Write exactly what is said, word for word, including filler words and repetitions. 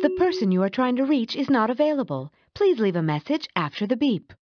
The person you are trying to reach is not available. Please leave a message after the beep.